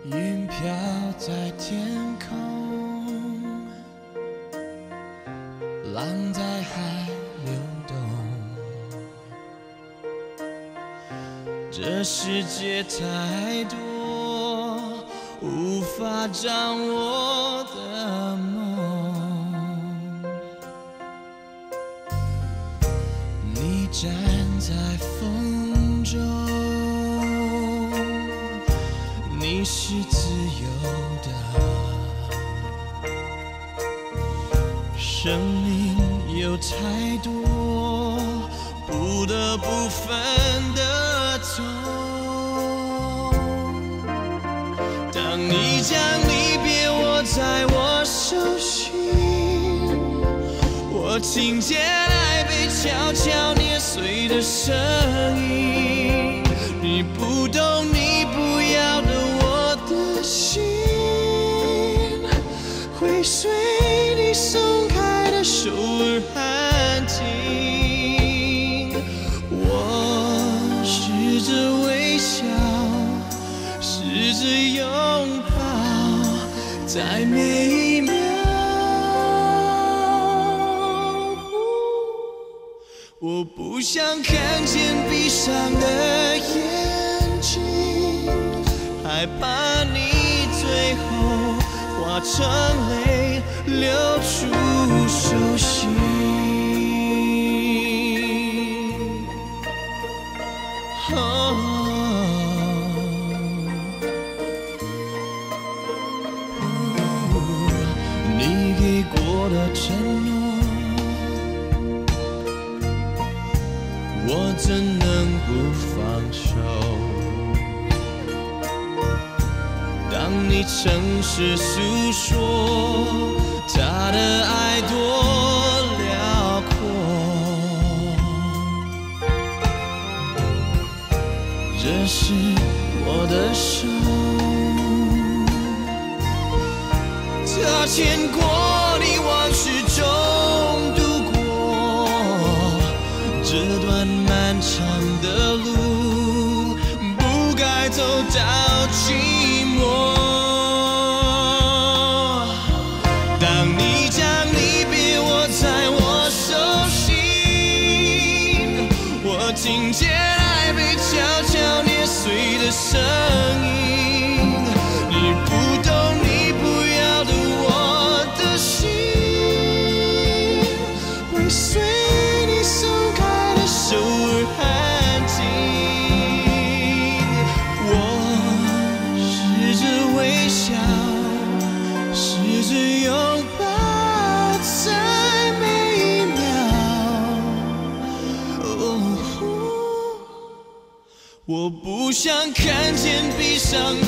云飘在天空，浪在海流动。这世界太多无法掌握的梦，你站在风中，你是自由的，生命有太多不得不分的痛。当你将离别握在我手心，我听见爱被悄悄捏碎的声音。你不懂，你不要的我的心，会随你松开的手而安静。我试着微笑，试着拥抱，在每一秒。我不想看见闭上的眼睛，害怕你最后化成泪流出手心。你给过的承诺，我怎能不放手？当你诚实诉说他的爱多辽阔，这是我的手，他牵过你往事中度过这段漫长的路，不该走到寂寞。当你将离别握在我手心，我听见爱被悄悄捏碎的声音。你不懂，你不要的我的心，会随你松开的手而安静。我试着微笑，试着拥抱，在每一秒。我不想看见闭上的